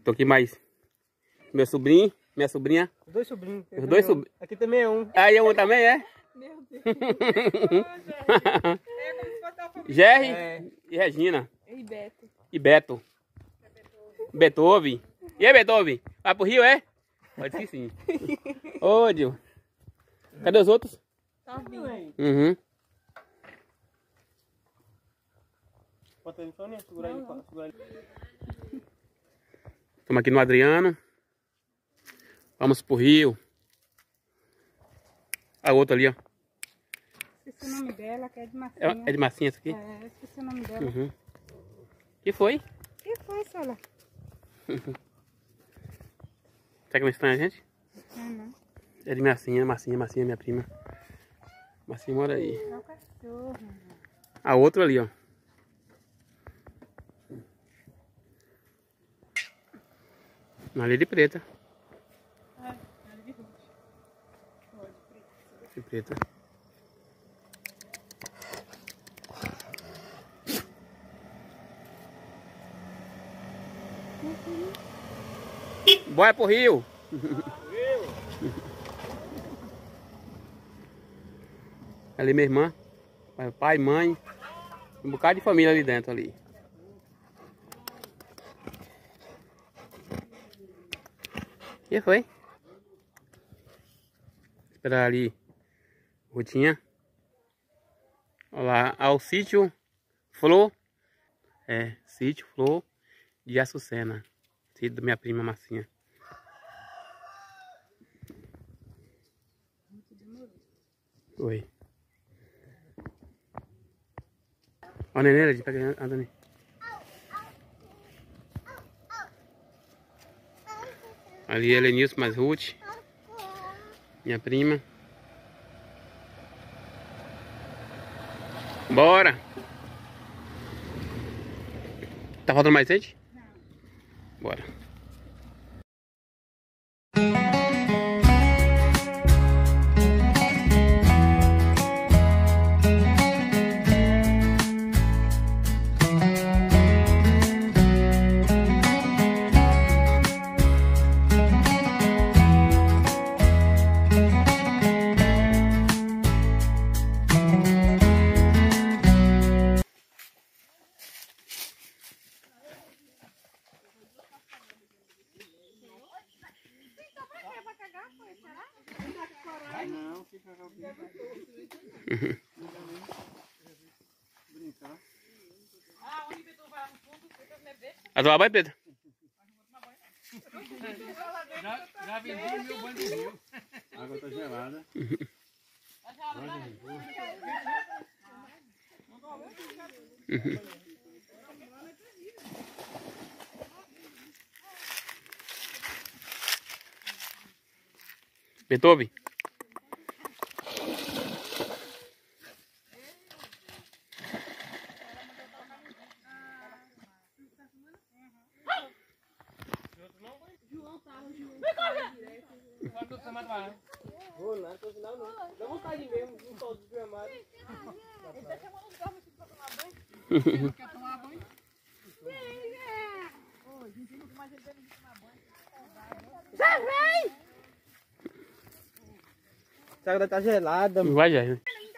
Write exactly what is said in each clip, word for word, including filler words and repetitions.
Tô aqui mais meu sobrinho, minha sobrinha. Os dois sobrinhos. Os dois sobrinhos. Aqui também é um. Aí um também é? Meu Deus. Jerry É. e Regina. E Beto. E Beto. Beethoven. E aí, Beethoven? Vai pro Rio, é? Pode que sim. Ô, Dil. Cadê os outros? Tá vindo. Uhum. Bota ele, Sônia. Segura ele. Segura ele. Estamos aqui no Adriano. Vamos pro Rio. A outra ali, ó. Esqueci o nome dela, que é de É, massinha. é de massinha essa aqui? É, esqueci o nome dela. Uhum. Que foi? Que foi, Sola? Será que não estranha a gente? Não, não. É de massinha, massinha, massinha, minha prima. Massinha mora aí. É o cachorro. A outra ali, ó. Ali é de preta. De preta. Bora pro Rio. Ali minha irmã, pai, mãe, um bocado de família ali dentro ali. E foi? Esperar ali, Rutinha. Olha lá, ao sítio Flor. É, sítio Flor de Açucena. Sítio da minha prima Massinha. Oi. Ó a neném, de pega a Dani. Ali é Lenilson mais Ruth. Minha prima. Bora! Tá faltando mais gente? Não. Bora. A tua vai, Pedro? Já, já vendi meu banho do rio. A água tá gelada. Beethoven? Vou não, tô final não. Dá vontade mesmo, um sol desgramado. Ele tá chamando os homens pra tomar banho. Quer tomar banho? Ô, gente, nunca mais ele deve tomar banho. Já vem! Essa água tá gelada. Vai, já.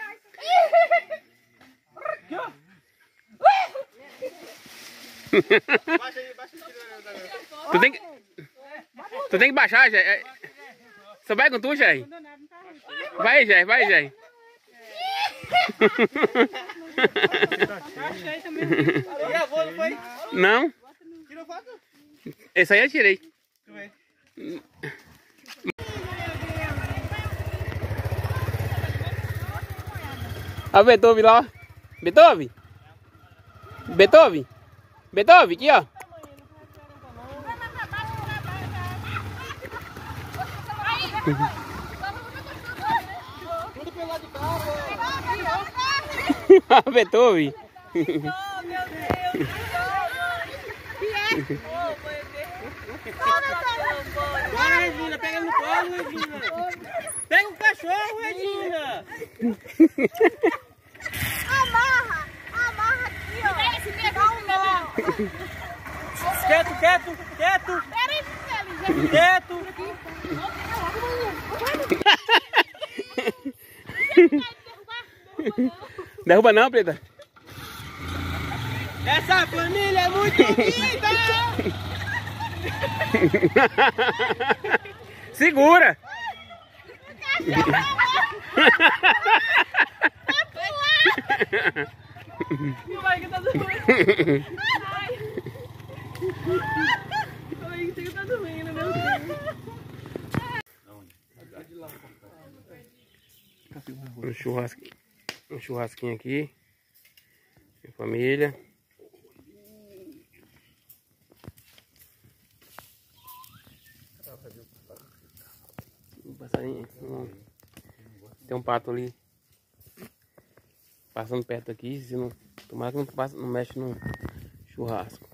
Baixa aí, baixa aí. Tu tem que... Tu tem que baixar, Jé. Você vai com tu, Jé? Vai, Jé, vai, Jé. Achei também. Gravou, não foi? Não? Tirou foto? Esse aí eu tirei. Olha o Beethoven lá, ó. Beethoven? Beethoven? Beethoven, aqui, ó. Tudo pelo lado de cá, Beethoven. Oh, meu Deus. Bora, Regina, pega no colo, Regina. Pega o cachorro, Regina. Amarra, amarra aqui, ó. Dá um nó. Quieto, quieto, quieto. aqui dentro. Derruba não, Preta. Essa família é muito linda. Segura. E o barriga tá doendo. Ai. O barriga tá doendo, meu Deus. Um churrasquinho, um churrasquinho aqui. Minha família. Um passarinho. Um- Tem um pato ali passando perto aqui. Se não, tomara que não, passa, não mexe no churrasco.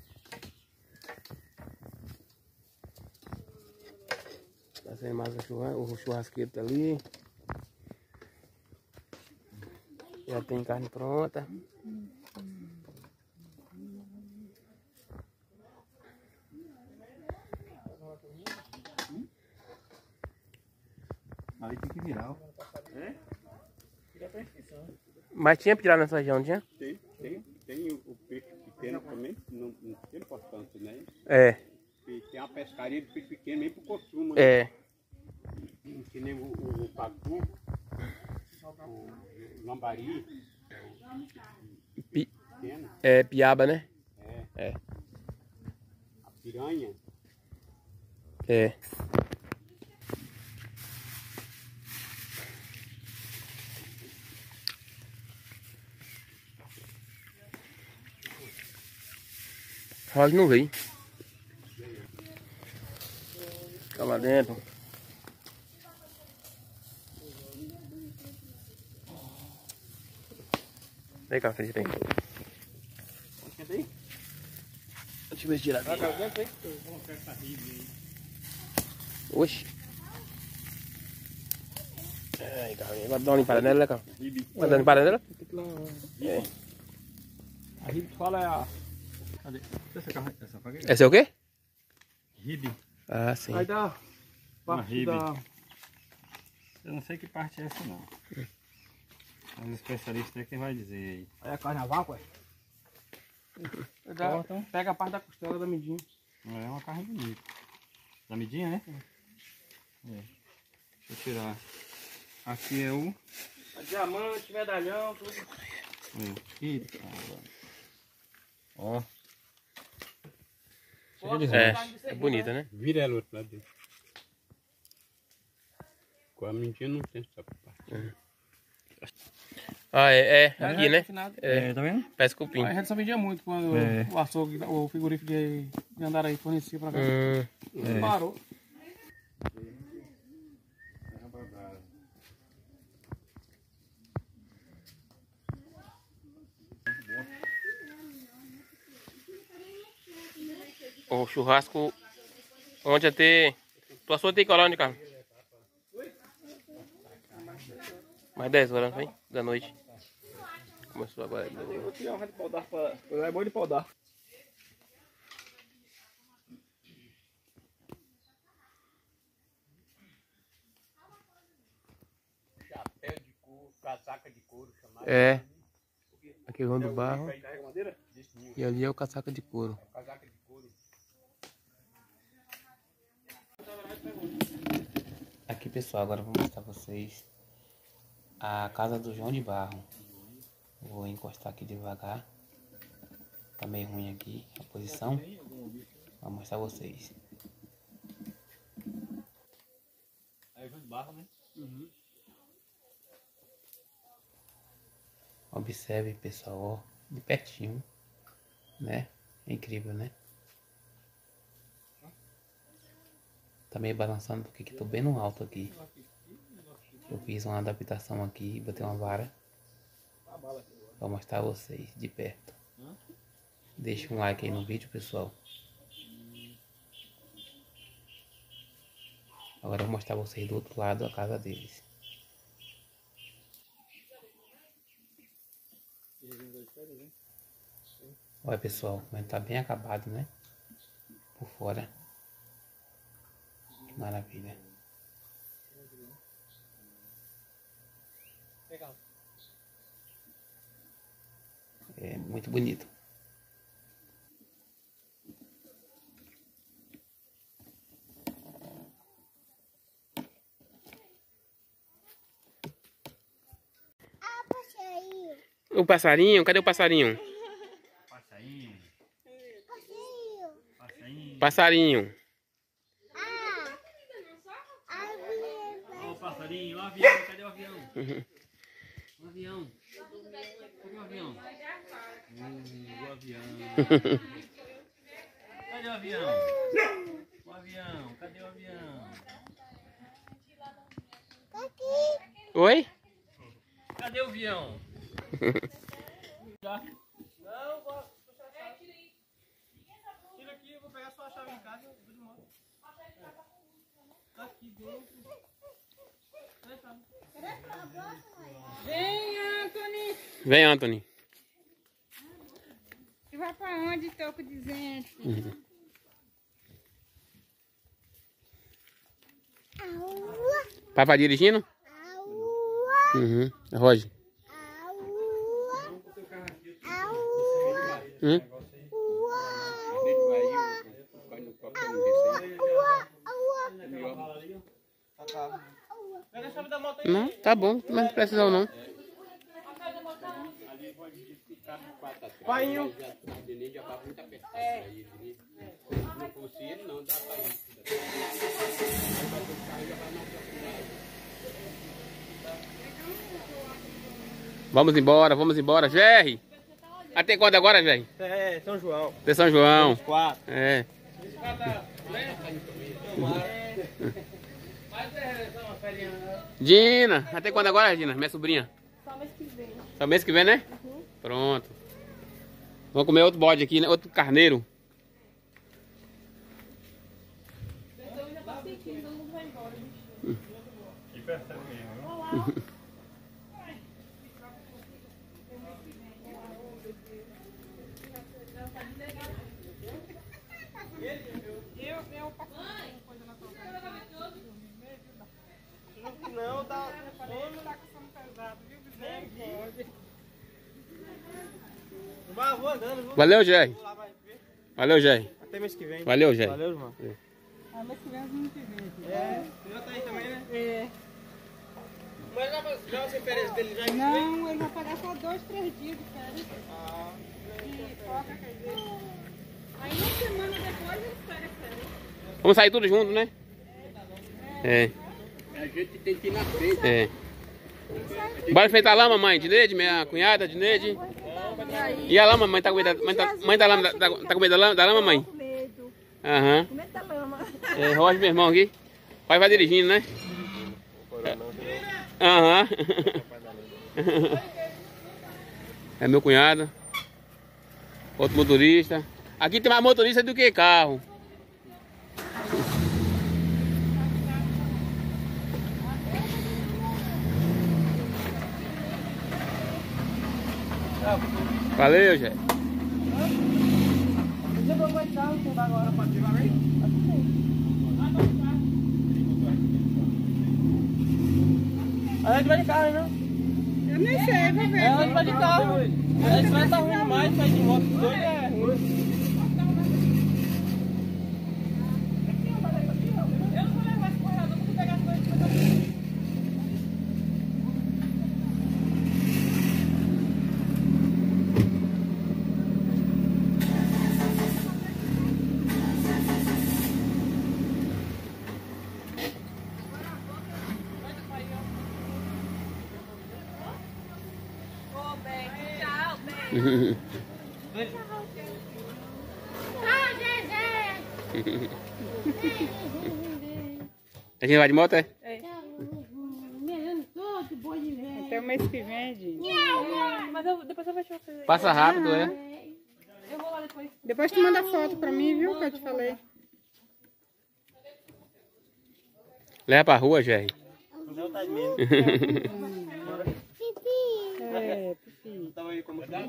Tá saindo mais o churrasco, o churrasqueiro tá ali. Já tem carne pronta. Ali tem que virar, ó. Mas tinha pirá nessa região, não tinha? Tem, tem, tem o, o peixe pequeno também, não, não tem importância, né? É, E tem uma pescaria de peixe pequeno meio pro consumo, é. né? Que nem o, o, o pacu, o lambari, Pi, pequeno, é piaba, né? é, É. a piranha. É. Rosa não veio. Fica lá dentro. Vem cá, Felipe. Vem. Deixa eu ver se tirar aqui. Oxi. Ai, cara. Vai dar uma limpada nela, né, cara? Vai dar uma limpada nela? É. A gente fala é a... Cadê? Essa, carne- essa faca aí? Esse é o quê? Ribe. Ah, sim. Aí dá... Uma parte ribe. da... Eu não sei que parte é essa, não. Mas o especialista é quem vai dizer aí. Aí a carne a vácuo, é? Dá- Corta. Pega a parte da costela da medinha. Não é uma carne bonita. Da medinha, né? É. Deixa eu tirar. Aqui é o... Diamante, medalhão, tudo. É. Eita, caramba. Ó. É, é bonita, né? Vira ela outro lado dentro. Com a mentira não tem essa parte. Ah, é, é aqui, né? É, tá vendo? Parece cupim. A gente só vendia muito quando É. o açougue, o frigorífico de, de Andaraí fornecia pra cá. Hum, É. Parou. o churrasco onde até... Tu assou tem colônia, cara? Mais dez horas, não foi? Da noite. Começou agora. Vou tirar uma de pau d'arco pra... É bom de pau d'arco. Chapéu de couro, casaca de couro, chamado. É. Aqui é o João do Barro. Carrega madeira? E ali é o casaca de couro. Casaca de couro. Aqui, pessoal, agora eu vou mostrar pra vocês a casa do João de Barro. Vou encostar aqui devagar. Tá meio ruim aqui a posição. Vou mostrar pra vocês. Aí João de Barro, né? Uhum. Observe, pessoal, ó, de pertinho, né? É incrível, né? Tá meio balançando porque que tô bem no alto aqui. Eu fiz uma adaptação aqui, botei uma vara pra mostrar a vocês de perto. Deixa um like aí no vídeo, pessoal. Agora eu vou mostrar pra vocês do outro lado a casa deles. Olha, pessoal, mas tá bem acabado, né? Por fora. Maravilha. É muito bonito. O passarinho, cadê o passarinho? Passarinho. Passarinho. Passarinho. Ó o passarinho, o avião, cadê o avião? O avião. Cadê o avião? Uh, o avião. Cadê o avião? O avião, cadê o avião? Oi? Cadê o avião? Não, vou puxar a chave. Tira aqui, eu vou pegar só a chave em casa. Eu vou de moto. Tá aqui dentro. Vem, Anthony. Vem, Anthony. Tu vai pra onde, toco de gente? Uhum. Papai dirigindo? Uhum. Roger. Hum? Pega a chave da moto aí. Não, tá bom, mas não precisa não. Pai, Vamos embora, vamos embora, Jerry. Até quando agora, Jerry? é, São João. Até São João. Quatro. É. Dina, até quando agora, Dina? Minha sobrinha? Só mês que vem. Só mês que vem, né? Uhum. Pronto. Vamos comer outro bode aqui, né? Outro carneiro. Eu já passei aqui, todo mundo vai embora. Que percebe mesmo, viu? Eu, eu passei coisa na tua casa. Não, tá. Homem tá com sono pesado, viu, Bezerra? Pode. Vai, vou andando, vou. Valeu, Jerry. Vou lá, vai ver. Valeu, Jerry. Até mês que vem. Valeu, Jerry. Valeu, irmão. Ah, mês que vem, mês que vem. É, você já tá aí também, né? É. Mas já, já sem férias dele já é Não, ele vai pagar só dois, três dias de férias. Ah, E foca, quer dizer. Aí uma semana depois ele férias, férias. Vamos sair tudo junto, né? É. A gente tem que ir na frente. É. Bora enfrentar lá, mamãe. Dineide, minha cunhada, Dineide. E a lama, mãe tá com medo da, mãe tá, mãe tá, lama, tá, tá com medo da lama, da lama, mãe? Com medo. Aham. Com medo da lama. É, Roger, meu irmão aqui. O pai vai dirigindo, né? Aham. É meu cunhado. Outro motorista. Aqui tem mais motorista do que carro. Valeu, gente. eu vou aguentar o fundo agora pra ti, vai ver? A gente vai de carro, né? Eu nem sei, vou ver. É, a gente vai de carro. A gente vai estar ruim demais, sair de moto doido é ruim. Eu não vou levar esse corredor, vou pegar as coisas que eu tô. A gente vai de moto, é? Até o mês que vem, Dinho. Mas eu, depois eu vou te fazer. Passa rápido, é? Eu vou lá depois. Depois tu manda foto pra mim, viu? Que eu te falei. Leva pra rua, Jerry. Não tá de medo. É, pipi. Tava aí como Já,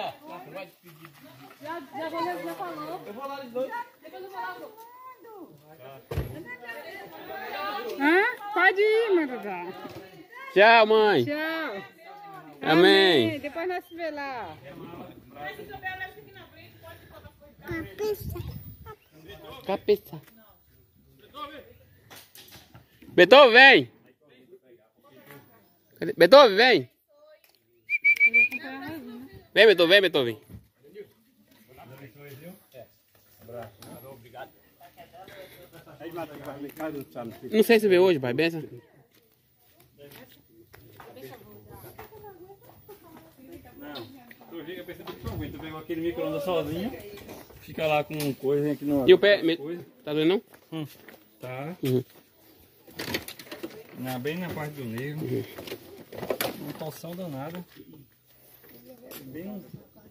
já, já, já falou. eu vou lá de dois. Depois eu vou lá. Hã? Pode ir, Marudá. Tchau, mãe. Tchau. Amém. Depois nós se vê lá. Cabeça. Beethoven, vem. Cadê? Beethoven, vem. Vem, Beethoven, vem, Beethoven. Não sei se vê hoje, pai. Benção. Tu fica pensando que tu pegou aquele micro-ondas sozinho, fica lá com coisa aqui no. E o pé? Me... Tá doendo não? Hum, tá. Uhum. Na, bem na parte do nervo. Uhum. Uma torção danada. Bem.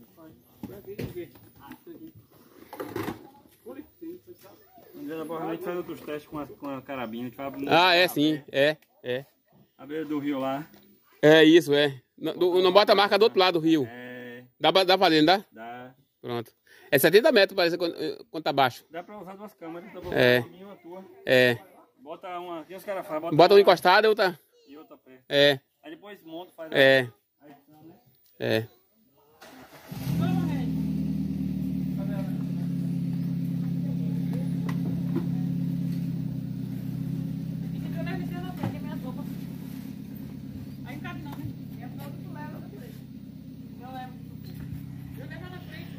A gente faz outros testes com a, com a carabina. A gente faz Ah, é sim. É, é. a beira do rio lá. É isso, é. Não, do- não bota a marca do outro lado do rio. É. Dá pra, dá pra dentro, dá? Dá. Pronto. É setenta metros, parece, quando, quando tá baixo. Dá pra usar duas câmeras. Dá pra É. usar uma tua. É. Bota uma. O que os caras fazem? Bota, Bota um uma encostado e outra. e outra perto. É, Aí depois monta, faz é, a edição, né? é. Aí não cabe não, né? É a foto que tu leva na frente. Eu levo. Eu levo na frente.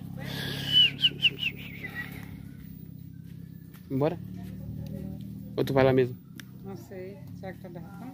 Bora? Ou tu vai lá mesmo? Não sei. Será que tá derrapando?